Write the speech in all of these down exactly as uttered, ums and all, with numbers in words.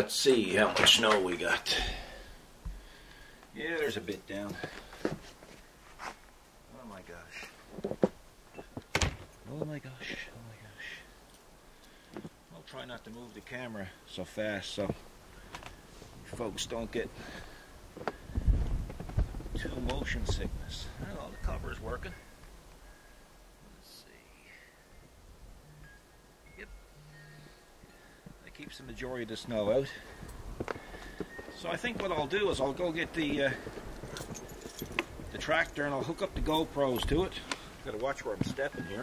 Let's see how much snow we got. Yeah, there's a bit down. Oh my gosh. Oh my gosh. Oh my gosh. I'll try not to move the camera so fast so folks don't get too motion sickness. Oh, the cover's working. Let's see. Yep. That keeps the majority of the snow out. So I think what I'll do is I'll go get the uh, the tractor and I'll hook up the GoPros to it. Gotta watch where I'm stepping here.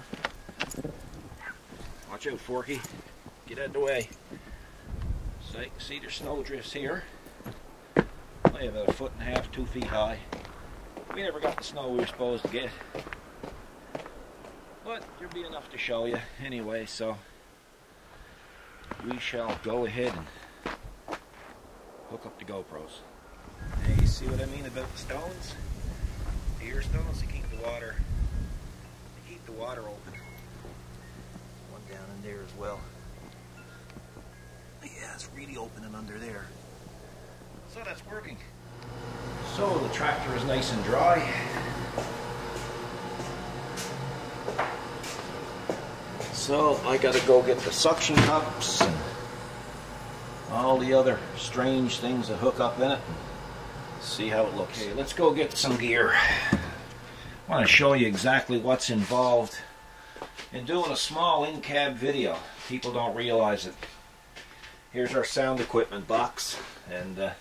Watch out, Forky. Get out of the way. So you can see there's snow drifts here. Probably about a foot and a half, two feet high. We never got the snow we were supposed to get. But there'll be enough to show you anyway, so we shall go ahead and hook up the GoPros. Now you see what I mean about the stones? Ear stones to keep the water to keep the water open. One down in there as well. Yeah, it's really opening under there. So that's working. So the tractor is nice and dry. So I gotta go get the suction cups and all the other strange things that hook up in it and see how it looks. Okay, let's go get some gear. I want to show you exactly what's involved in doing a small in-cab video. People don't realize it. Here's our sound equipment box, and uh,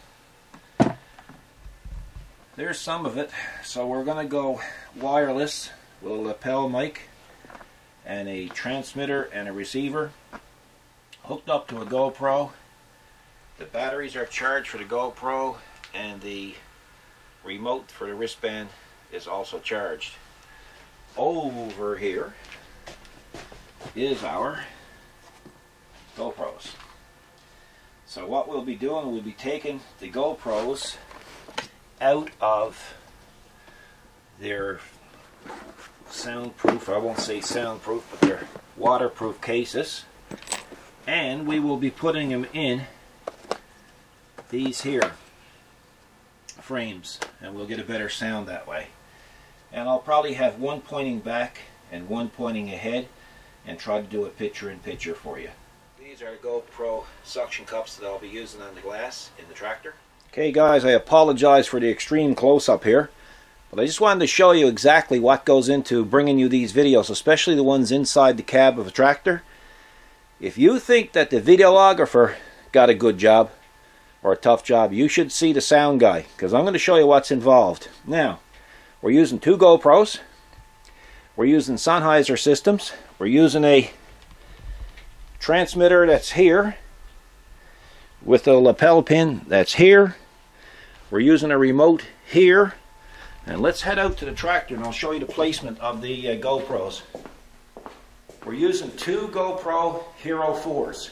there's some of it. So we're going to go wireless with a lapel mic and a transmitter and a receiver hooked up to a GoPro. The batteries are charged for the GoPro, and the remote for the wristband is also charged. Over here is our GoPros. So what we'll be doing, we'll be taking the GoPros out of their soundproof, I won't say soundproof, but their waterproof cases, and we will be putting them in these here frames, and we'll get a better sound that way. And I'll probably have one pointing back and one pointing ahead and try to do a picture in picture for you. These are the GoPro suction cups that I'll be using on the glass in the tractor. Okay guys, I apologize for the extreme close-up here, but I just wanted to show you exactly what goes into bringing you these videos, especially the ones inside the cab of a tractor. If you think that the videographer got a good job or a tough job, you should see the sound guy, because I'm going to show you what's involved. Now, we're using two GoPros, we're using Sennheiser systems, we're using a transmitter that's here with a lapel pin that's here, we're using a remote here, and let's head out to the tractor and I'll show you the placement of the uh, GoPros. We're using two GoPro Hero fours.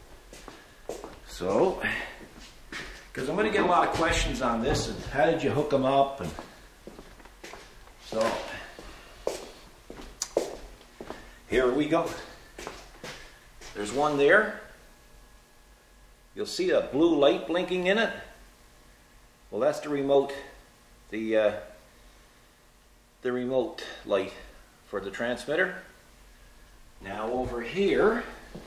So, because I'm going to get a lot of questions on this, and how did you hook them up, and so here we go. There's one there. You'll see a blue light blinking in it. Well, that's the remote, the uh, the remote light for the transmitter. Now over here,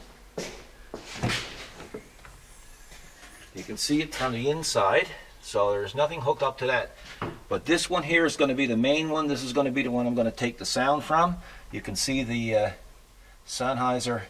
you can see it from the inside, so there's nothing hooked up to that. But this one here is going to be the main one. This is going to be the one I'm going to take the sound from. You can see the uh, Sennheiser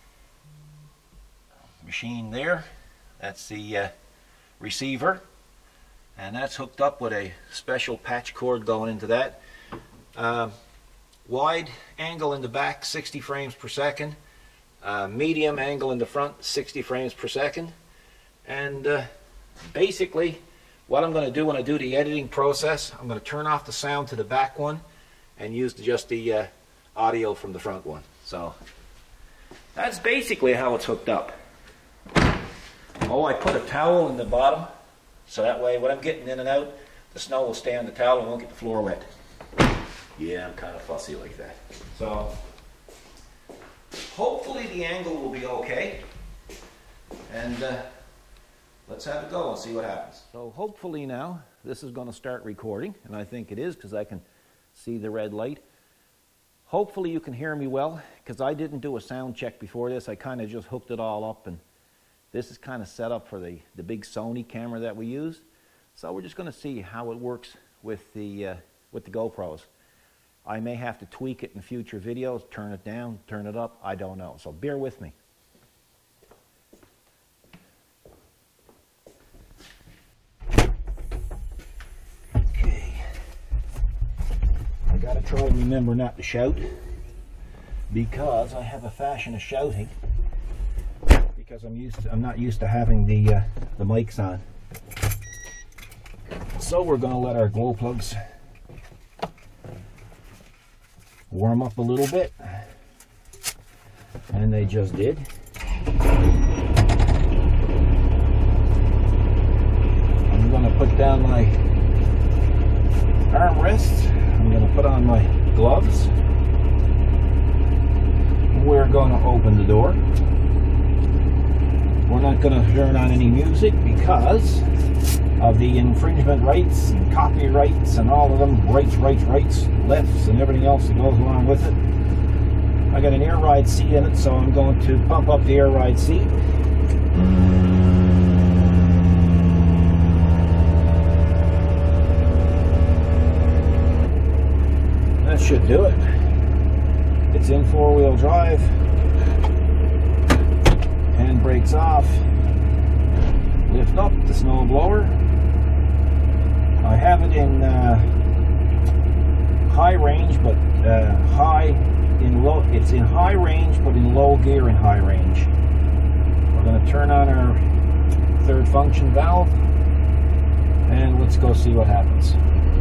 machine there. That's the uh, receiver, and that's hooked up with a special patch cord going into that. Uh, wide angle in the back, sixty frames per second. Uh, medium angle in the front, sixty frames per second. And uh, basically what I'm going to do when I do the editing process, I'm going to turn off the sound to the back one and use just the uh, audio from the front one. So that's basically how it's hooked up. Oh, I put a towel in the bottom, so that way when I'm getting in and out, the snow will stay on the towel and won't get the floor wet. Yeah, I'm kind of fussy like that. So hopefully the angle will be okay. And uh, let's have it go and see what happens. So hopefully now this is going to start recording, and I think it is because I can see the red light. Hopefully you can hear me well, because I didn't do a sound check before this. I kind of just hooked it all up, and this is kind of set up for the, the big Sony camera that we use. So we're just going to see how it works with the, uh, with the GoPros. I may have to tweak it in future videos, turn it down, turn it up, I don't know. So bear with me. Gotta try and remember not to shout, because I have a fashion of shouting because I'm used to, I'm not used to having the uh, the mics on. So we're gonna let our glow plugs warm up a little bit, and they just did. I'm gonna put down my armrests. I'm going to put on my gloves. We're going to open the door. We're not going to turn on any music because of the infringement rights and copyrights and all of them, rights, rights, rights, lefts and everything else that goes along with it. I got an air ride seat in it, so I'm going to pump up the air ride seat. Should do it. It's in four-wheel drive. Handbrakes off. Lift up the snow blower. I have it in uh, high range, but uh, high in low. It's in high range, but in low gear in high range. We're going to turn on our third function valve, and let's go see what happens.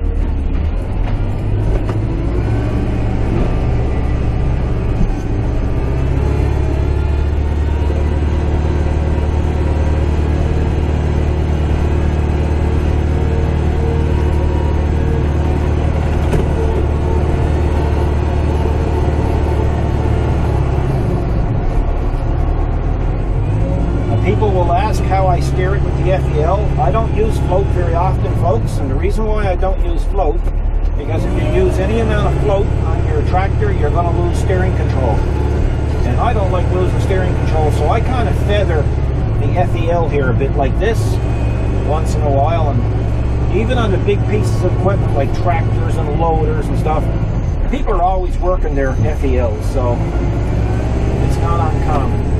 People will ask how I steer it with the F E L. I don't use float very often, folks, and the reason why I don't use float, because if you use any amount of float on your tractor, you're going to lose steering control. And I don't like losing steering control, so I kind of feather the F E L here a bit like this once in a while. And even on the big pieces of equipment like tractors and loaders and stuff, people are always working their F E Ls, so it's not uncommon.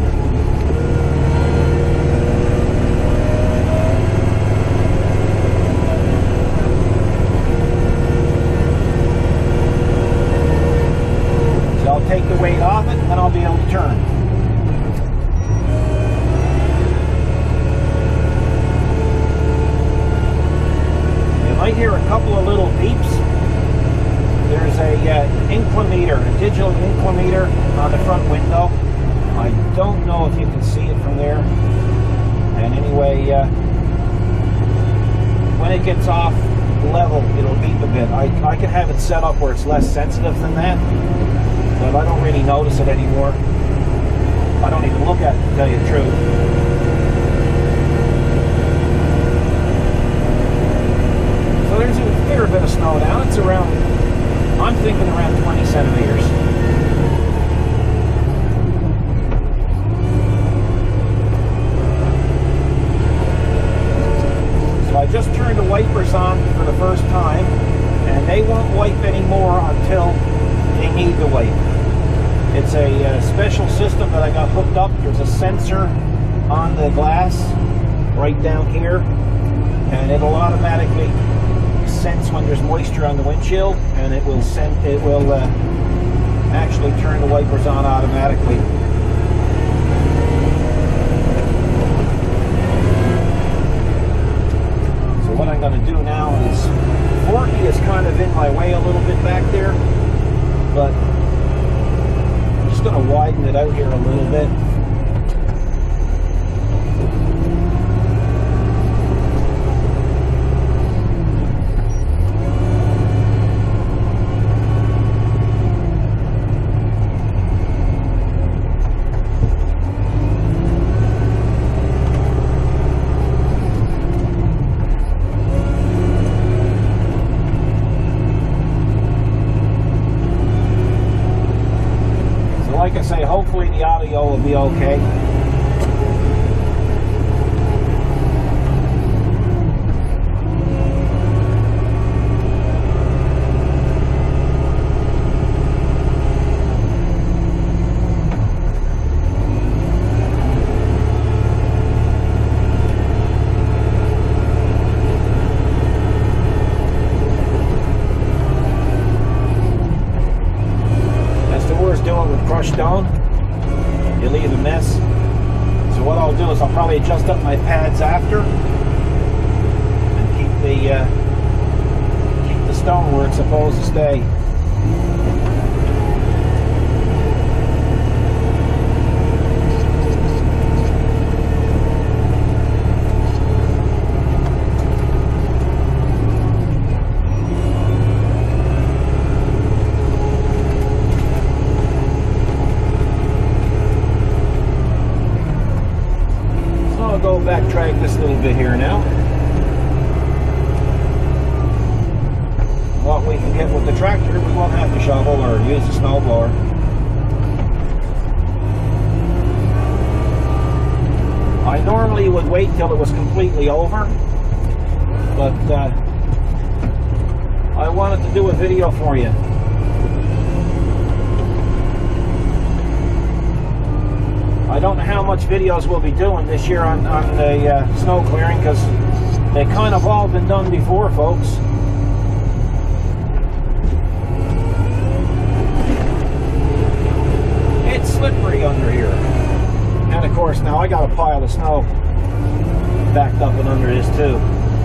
I'll take the weight off it, and then I'll be able to turn. You might hear a couple of little beeps. There's a uh, inclinometer, a digital inclinometer on the front window. I don't know if you can see it from there. And anyway, uh, when it gets off level, it'll beep a bit. I, I can have it set up where it's less sensitive than that, but I don't really notice it anymore. I don't even look at it, to tell you the truth. So there's a fair bit of snow down. It's around, I'm thinking around twenty centimeters. So I just turned the wipers on for the first time, and they won't wipe anymore until they need to wipe. It's a uh, special system that I got hooked up. There's a sensor on the glass right down here, and it'll automatically sense when there's moisture on the windshield, and it will send it will uh, actually turn the wipers on automatically. So what I'm going to do now is, forty is kind of in my way a little bit back there, but I'm just going to widen it out here a little bit. the audio will be okay. Crushed stone, you leave a mess. So what I'll do is I'll probably adjust up my pads after and keep the uh, keep the stone where it's supposed to stay. Backtrack this little bit here now. What we can get with the tractor, we won't have to shovel or use the snowblower. I normally would wait till it was completely over, but uh, I wanted to do a video for you. I don't know how much videos we'll be doing this year on, on the uh, snow clearing, because they kind of all been done before, folks. It's slippery under here. And of course now I got a pile of snow backed up and under this too.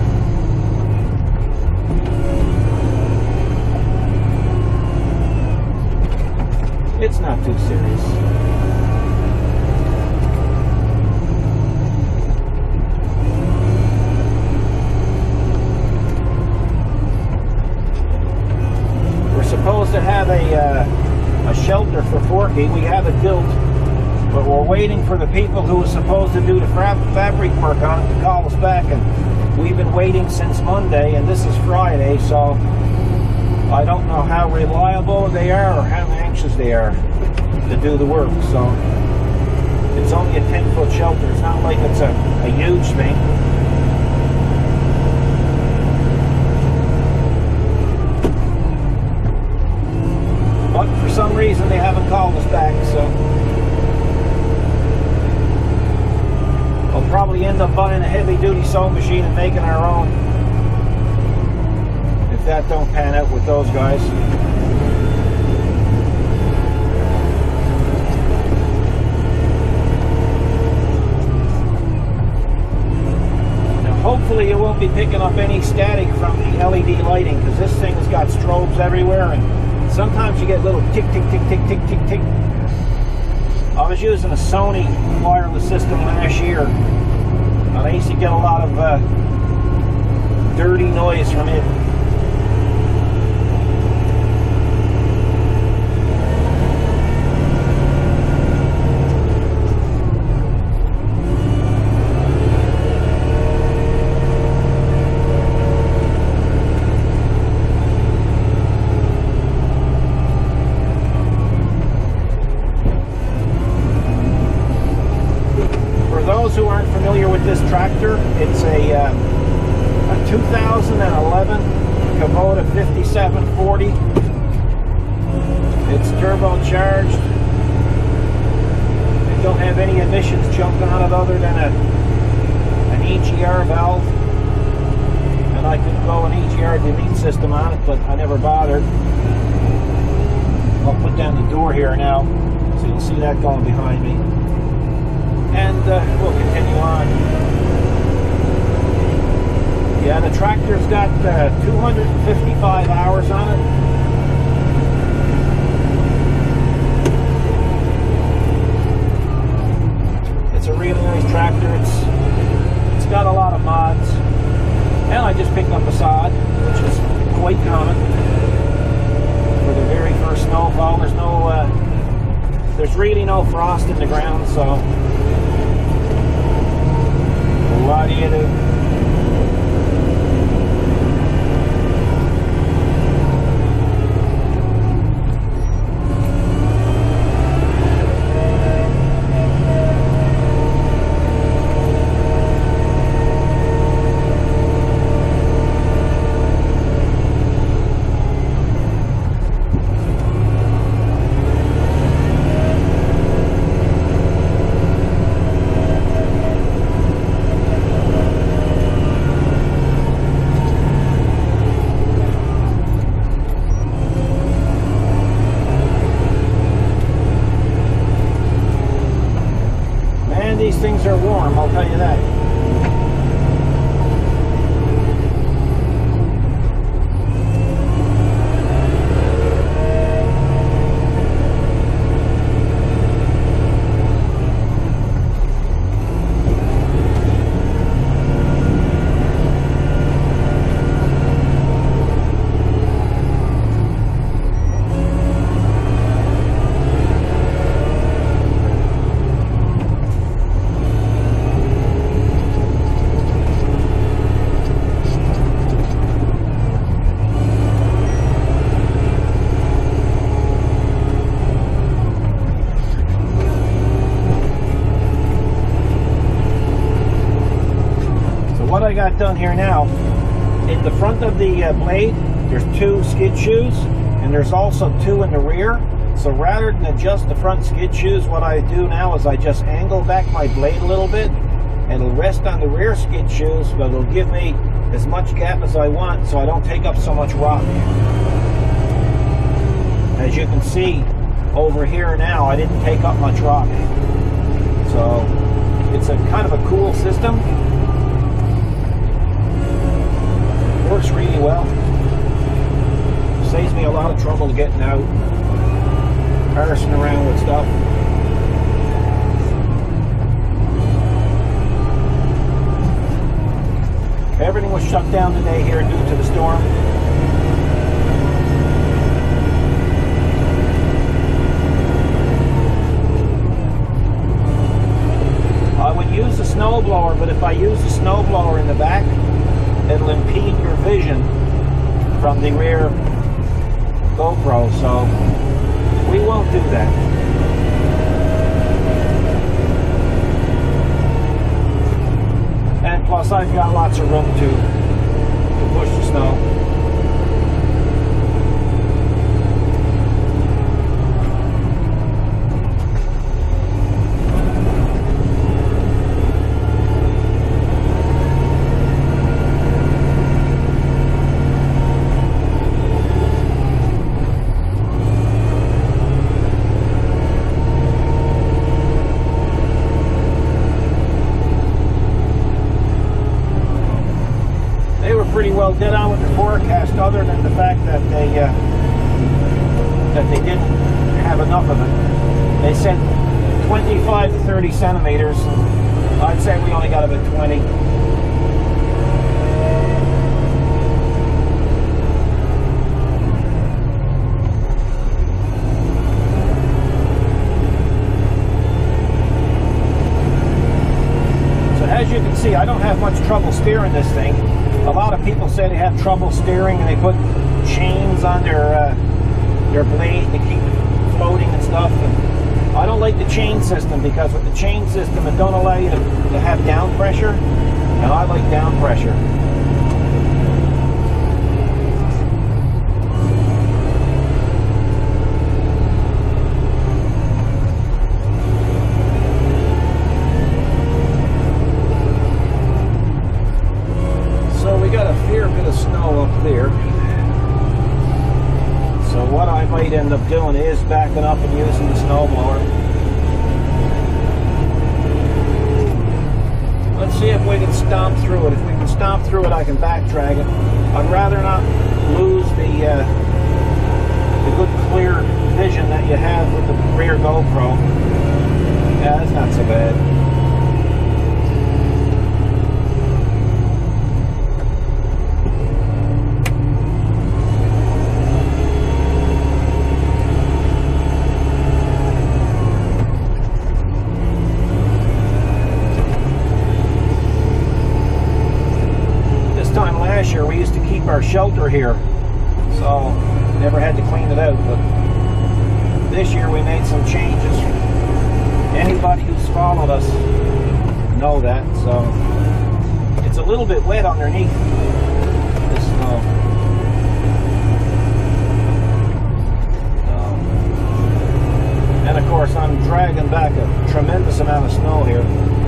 It's not too serious. Supposed to have a, uh, a shelter for Forky. We have it built, but we're waiting for the people who are supposed to do the fabric work on it to call us back, and we've been waiting since Monday, and this is Friday, so I don't know how reliable they are or how anxious they are to do the work. So it's only a ten foot shelter. It's not like it's a, a huge thing. But for some reason they haven't called us back, so we'll probably end up buying a heavy duty sewing machine and making our own if that don't pan out with those guys. Now hopefully it won't be picking up any static from the L E D lighting, because this thing has got strobes everywhere, and sometimes you get little tick, tick, tick, tick, tick, tick, tick. I was using a Sony wireless system last year, and I used to get a lot of uh, dirty noise from it. Who aren't familiar with this tractor, it's a, uh, a two thousand eleven Kubota fifty-seven forty. It's turbocharged. It don't have any emissions jumping on it other than a, an E G R valve, and I could go an E G R delete system on it, but I never bothered. I'll put down the door here now so you'll see that going behind me. And uh, we'll continue on. Yeah, the tractor's got uh, two hundred fifty-five hours on it. It's a really nice tractor. It's it's got a lot of mods, and I just picked up a sod, which is quite common for the very first snowfall. There's no, uh, there's really no frost in the ground, so. What do you do? I've done here now, in the front of the uh, blade, there's two skid shoes, and there's also two in the rear. So rather than adjust the front skid shoes, what I do now is I just angle back my blade a little bit, and it'll rest on the rear skid shoes, but it'll give me as much gap as I want so I don't take up so much rock. As you can see over here now, I didn't take up much rock. So it's a kind of a cool system. Works really well. Saves me a lot of trouble getting out, parsing around with stuff. Everything was shut down today here due to the storm. I would use the snowblower, but if I use the snowblower in the back, it'll impede your vision from the rear GoPro, so we won't do that. And plus I've got lots of room to, to push the snow. Pretty well dead on with the forecast, other than the fact that they uh, that they didn't have enough of it. They said twenty-five to thirty centimeters. I'd say we only got about twenty. So as you can see, I don't have much trouble steering this thing. A lot of people say they have trouble steering and they put chains on their uh, their blade to keep it floating and stuff. And I don't like the chain system, because with the chain system it don't allow you to, to have down pressure, and I like down pressure. There. So what I might end up doing is backing up and using the snowblower. Let's see if we can stomp through it. If we can stomp through it, I can backtrack it. I'd rather not lose the uh, the good clear vision that you have with the rear GoPro. Yeah, that's not so bad. Year we used to keep our shelter here, so never had to clean it out, but this year we made some changes. Anybody who's followed us know that. So it's a little bit wet underneath the snow. Um, and of course I'm dragging back a tremendous amount of snow here.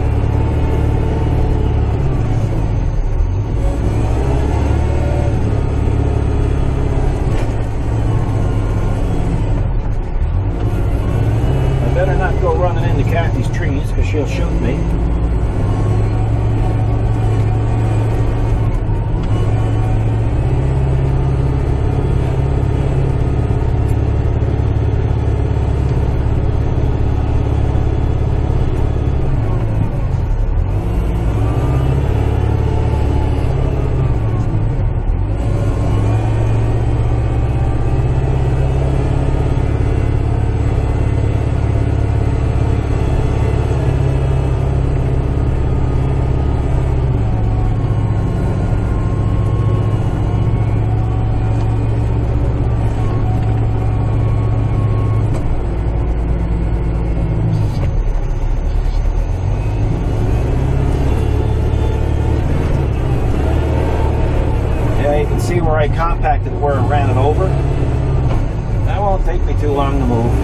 Better not go running into Kathy's trees, because she'll shoot me. to where I ran it over. That won't take me too long to move.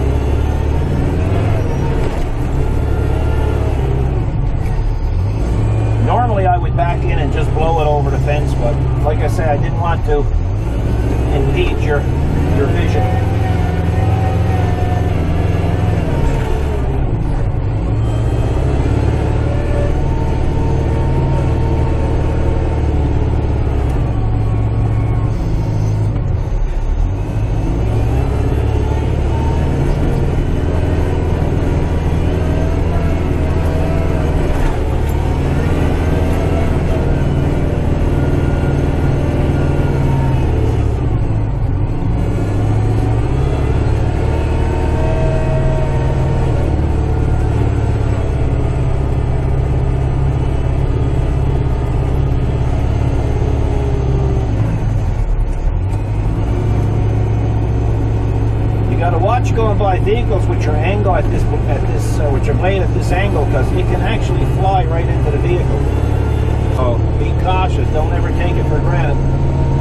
Normally I would back in and just blow it over the fence, but like I said, I didn't want to impede your, your vision. Going by vehicles which are angled at this, at this, uh, which are made at this angle, because it can actually fly right into the vehicle. So be cautious. Don't ever take it for granted.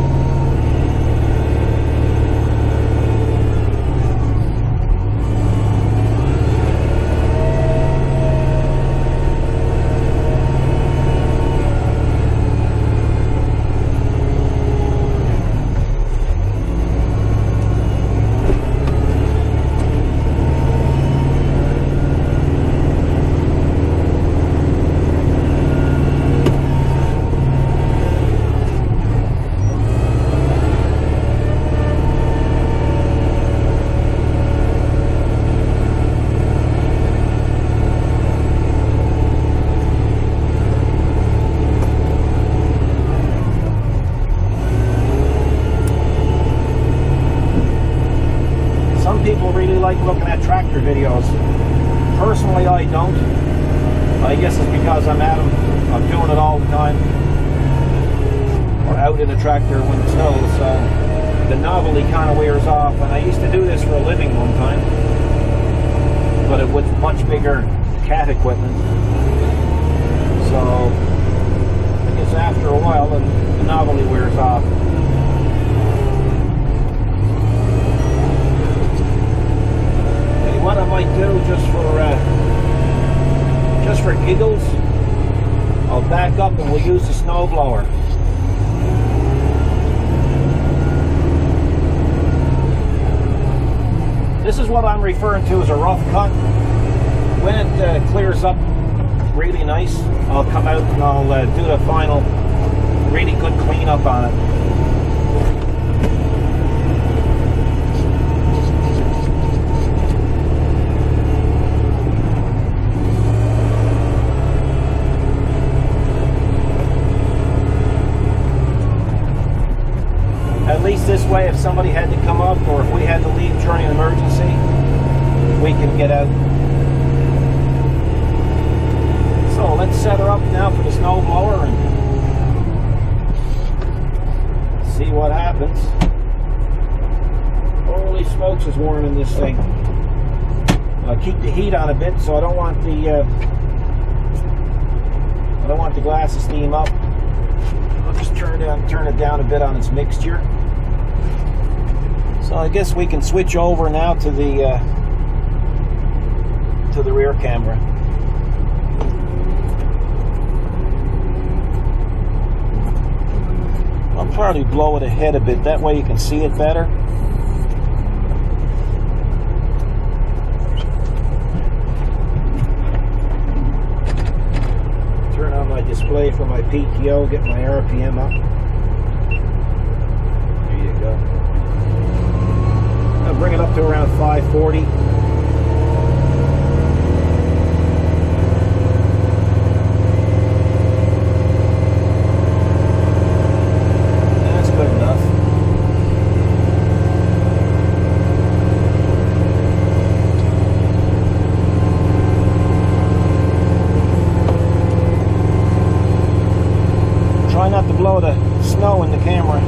Looking at tractor videos. Personally, I don't. I guess it's because I'm at them. I'm doing it all the time. Or out in a tractor when it snows, so the novelty kind of wears off. And I used to do this for a living one time, but it with much bigger cat equipment. So I guess after a while, the, the novelty wears off. What I might do just for uh, just for giggles, I'll back up and we'll use the snowblower. This is what I'm referring to as a rough cut. When it uh, clears up really nice, I'll come out and I'll uh, do the final really good cleanup on it. At least this way, if somebody had to come up or if we had to leave during an emergency, we can get out. So let's set her up now for the snowblower and see what happens. Holy smokes, it's warm in this thing. I'll keep the heat on a bit, so I don't want the uh, I don't want the glass to steam up. I'll just turn down, turn it down a bit on its mixture. So I guess we can switch over now to the uh, to the rear camera. I'll probably blow it ahead a bit, that way you can see it better. Turn on my display for my P T O, get my R P M up. There you go. I'll bring it up to around five forty. That's good enough. Try not to blow the snow in the camera.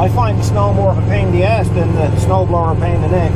I find the snow more of a pain in the ass than the snowblower a pain in the neck.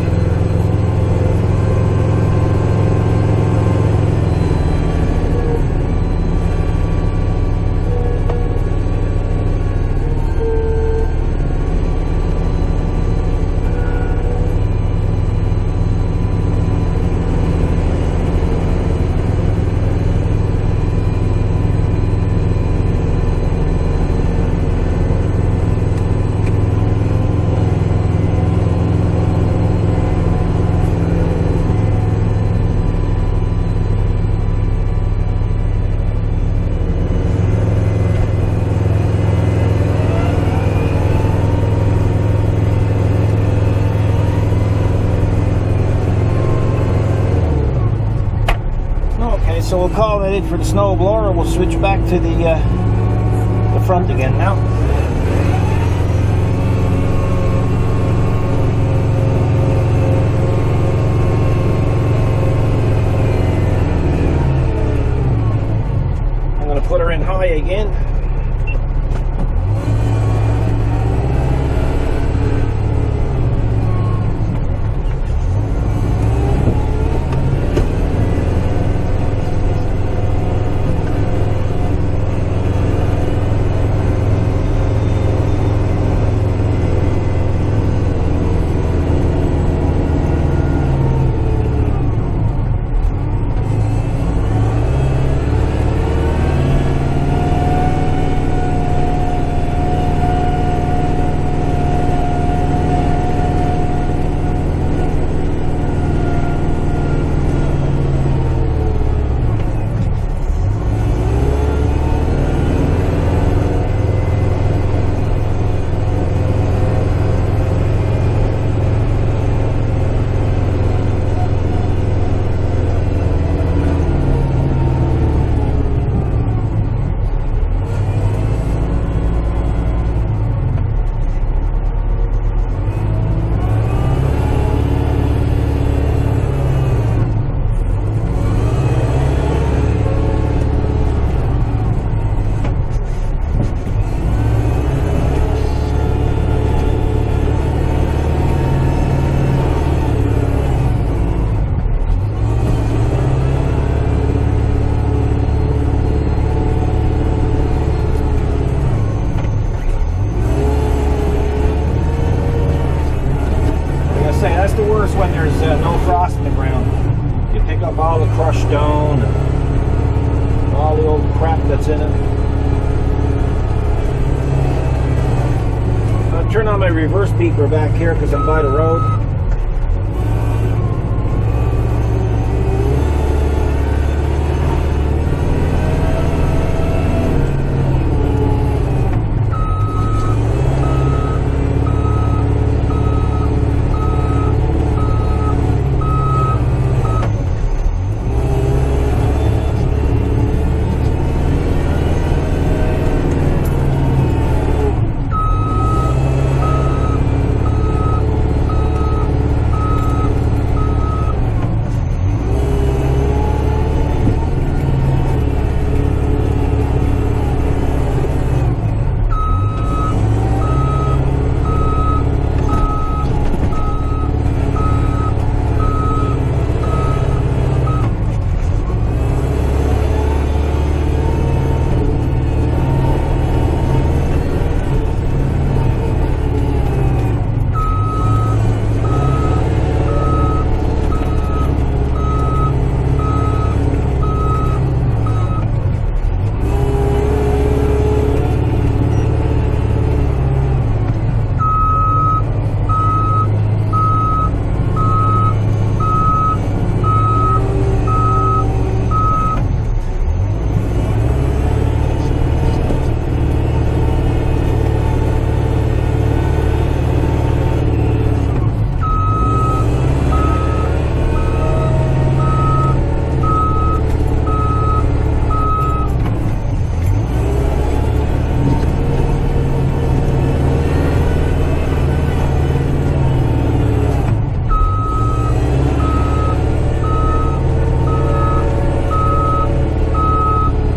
So we'll call that it for the snow blower. We'll switch back to the uh, the front again now. I'm going to put her in high again. When there's uh, no frost in the ground, you pick up all the crushed stone and all the old crap that's in it. I'll turn on my reverse beeper back here because I'm by the road.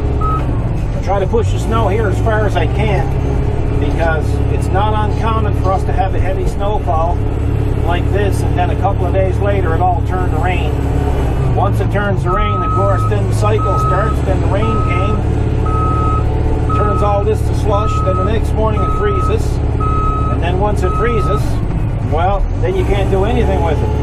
Try to push the snow here as far as I can because it's not uncommon for used to have a heavy snowfall like this, and then a couple of days later it all turned to rain. Once it turns to rain, of course, then the cycle starts, then the rain came, turns all this to slush, then the next morning it freezes, and then once it freezes, well, then you can't do anything with it.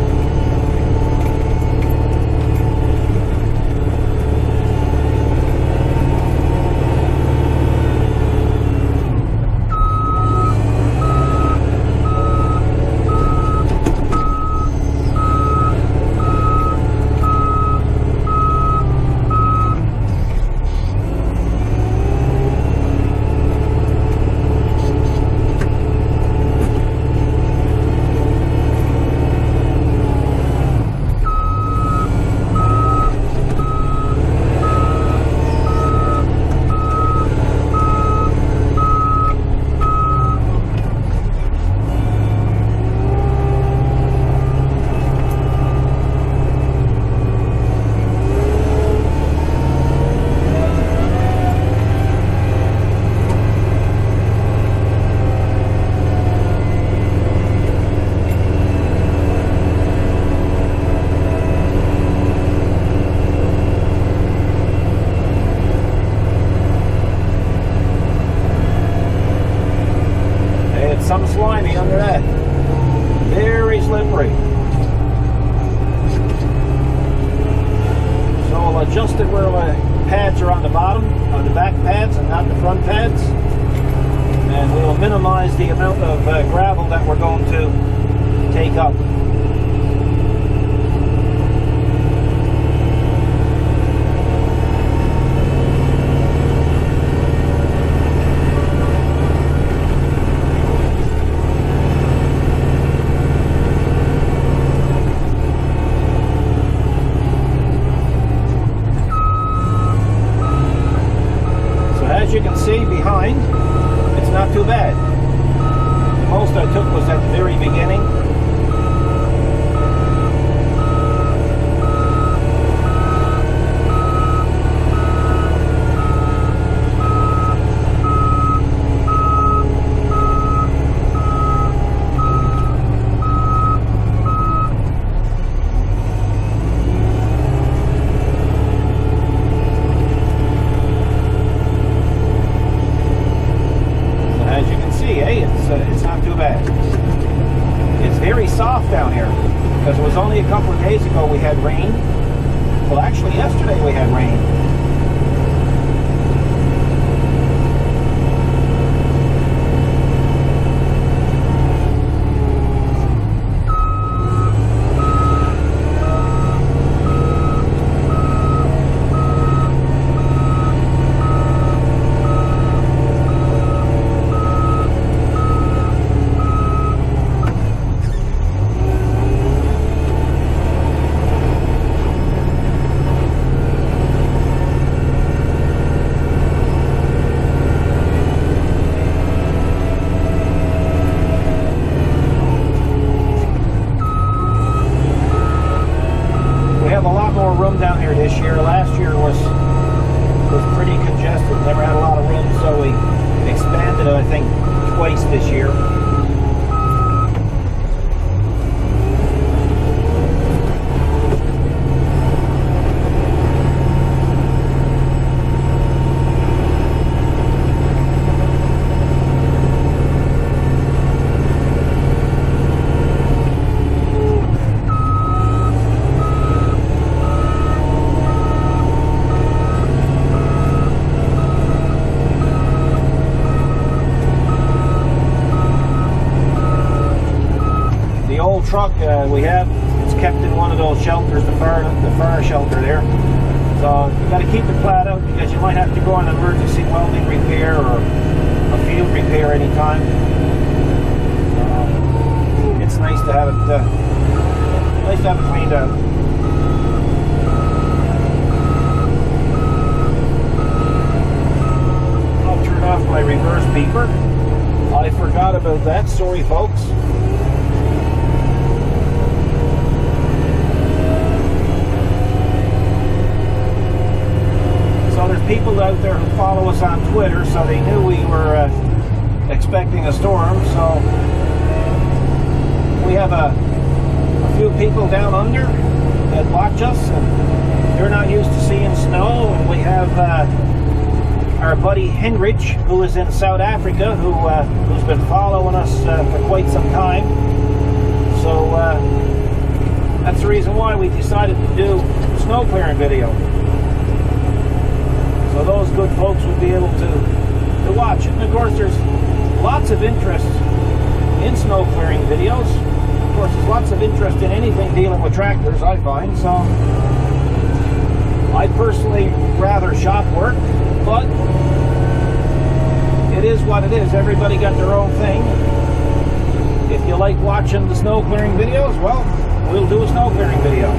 Some slimy under that. Very slippery. So I'll adjust it where the pads are on the bottom, on the back pads and not the front pads. And we'll minimize the amount of uh, gravel that we're going to take up. As you can see behind, it's not too bad. The most I took was at the very beginning. It's not too bad. It's very soft down here because it was only a couple of days ago we had rain. Well, actually yesterday we had rain. Down here this year. Last year was was pretty congested. Never had a lot of room, so we expanded it, I think, twice this year. Truck uh, we have, it's kept in one of those shelters, the fire, the fire shelter there. So you got to keep it flat out because you might have to go on an emergency welding repair or a field repair anytime. Uh, it's nice to have it, uh, nice to have it cleaned out. I'll turn off my reverse beeper. I forgot about that. Sorry, folks. So there's people out there who follow us on Twitter, so they knew we were uh, expecting a storm. So have a, a few people down under that watch us, and they're not used to seeing snow. And we have uh, our buddy Henrich, who is in South Africa, who, uh, who's been following us uh, for quite some time. So uh, that's the reason why we decided to do a snow clearing video. So those good folks would be able to, to watch it. And of course there's lots of interest in snow clearing videos. Of course there's lots of interest in anything dealing with tractors, I find. So I personally rather shop work, but it is what it is. Everybody got their own thing. If you like watching the snow clearing videos, well, we'll do a snow clearing video.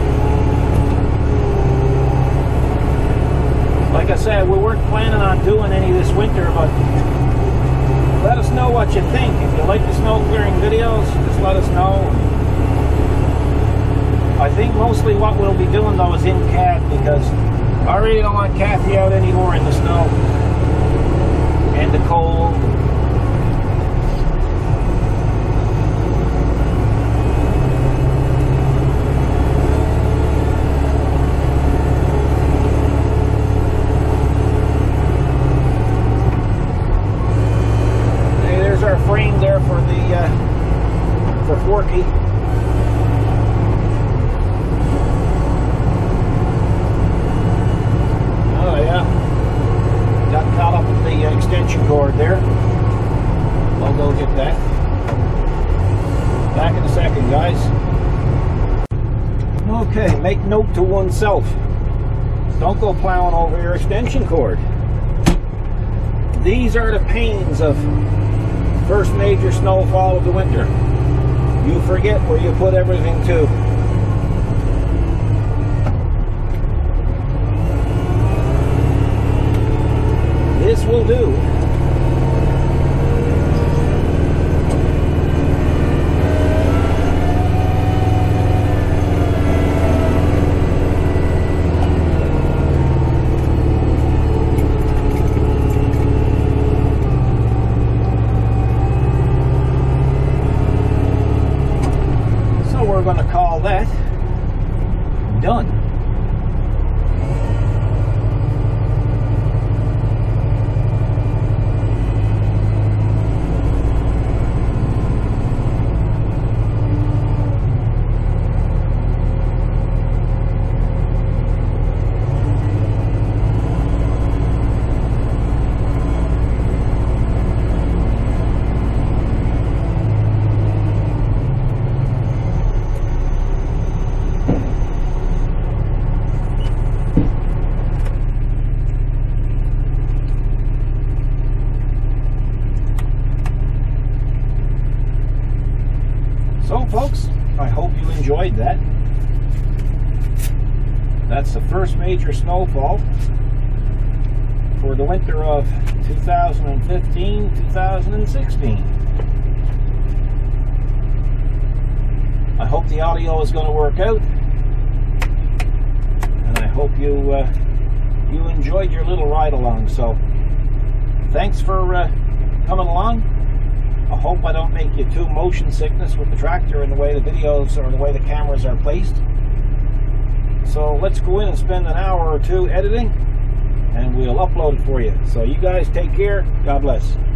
Like I said, we weren't planning on doing any this winter, but let us know what you think. If you like the snow clearing videos, just let us know. I think mostly what we'll be doing though is in cat, because I really don't want Kathy out anymore in the snow and the cold. Frame there for the uh, for Forky. Oh yeah, got caught up with the uh, extension cord there. I'll go get that. Back in a second, guys. Okay, make note to oneself. Don't go plowing over your extension cord. These are the pains of first major snowfall of the winter. You forget where you put everything to. This will do. We're going to call that done. So folks, I hope you enjoyed that. That's the first major snowfall for the winter of two thousand fifteen two thousand sixteen. I hope the audio is going to work out, and I hope you uh, you enjoyed your little ride along. So thanks for uh, coming along. I hope I don't make you too motion sickness with the tractor and the way the videos or the way the cameras are placed. So let's go in and spend an hour or two editing, and we'll upload it for you. So you guys take care. God bless.